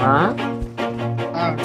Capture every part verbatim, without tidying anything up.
Hah? Ah.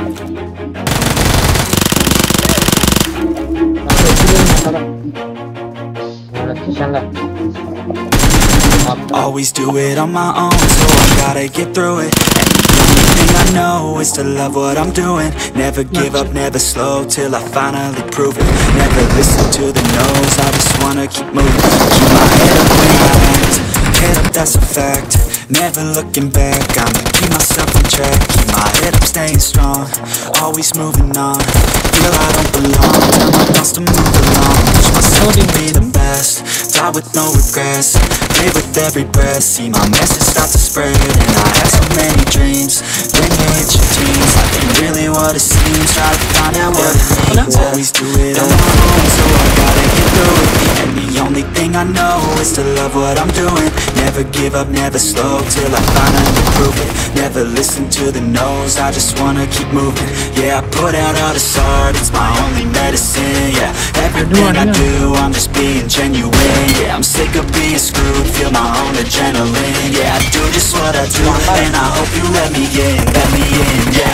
Always do it on my own, so I gotta get through it. And the only thing I know is to love what I'm doing. Never give up, never slow, till I finally prove it. Never listen to the no's, I just wanna keep moving. Keep my head up when I act, head up, that's a fact. Never looking back, I'ma keep myself on track. Keep my head up, staying strong, always moving on. Feel I don't belong, tell my thoughts to move along. Push myself to be the best, die with no regrets. Live with every breath, see my message start to spread. And I have so many dreams, when you hit your teens, life ain't really what it seems. Try to find out what it means. Always do it on my own, so I gotta get through it. And the only thing I know is to love what I'm doing. Never give up, never slow, till I finally prove it. Never listen to the no's, I just wanna keep moving. Yeah, I put out all this art, it's my only medicine. Yeah, everything I do, I'm just being genuine. Yeah, I'm sick of being screwed, feel my own adrenaline. Yeah, I do just what I do, and I hope you let me in, let me in, yeah.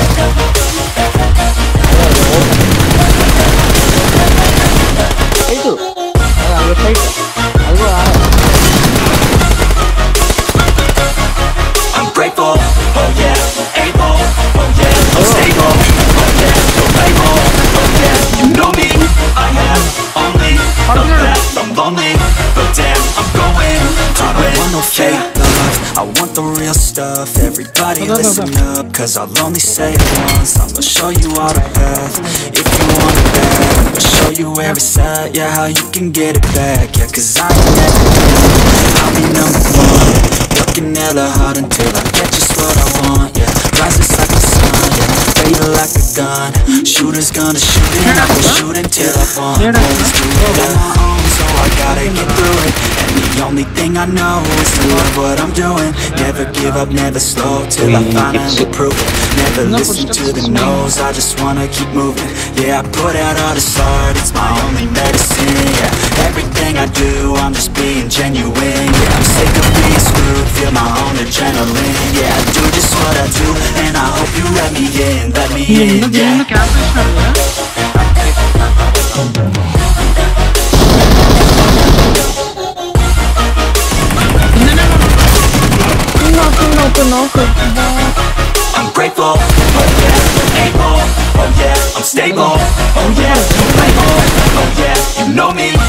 Itu, ada side, aku ada. I'm grateful, oh yeah, able, oh yeah, I'm stable, oh yeah, no label, oh yeah, you know me, I have only the best, I'm lonely, but damn, I'm going to win. I don't want no fake love, I want the real stuff. Everybody listen up, cause I'll only say it once. I'm gonna show you all the path, if you want it bad. I'm gonna show you where it's at, yeah, how you can get it back. Yeah, cause I ain't never done, I'll be number one. Working hella hard until I get just what I want, yeah. Rises like the sun, yeah. Fatal like a gun. Shooter's gonna shoot and I will shoot until I want. Always do it on my own, so I gotta get through it. And the only thing I know is to love what I'm doing. Never give up, never slow, till I finally prove it. Never listen to the no's, I just wanna keep moving. Yeah, I put out all this art, it's my only medicine. Yeah, everything I do, I'm just being genuine. Yeah, I'm sick of being screwed, feel my own adrenaline. Yeah, I do just what I do, and I hope you let me in, let me in, yeah. I'm grateful, oh yeah, able, oh yeah, I'm stable, oh yeah, no label, oh yeah, you know me,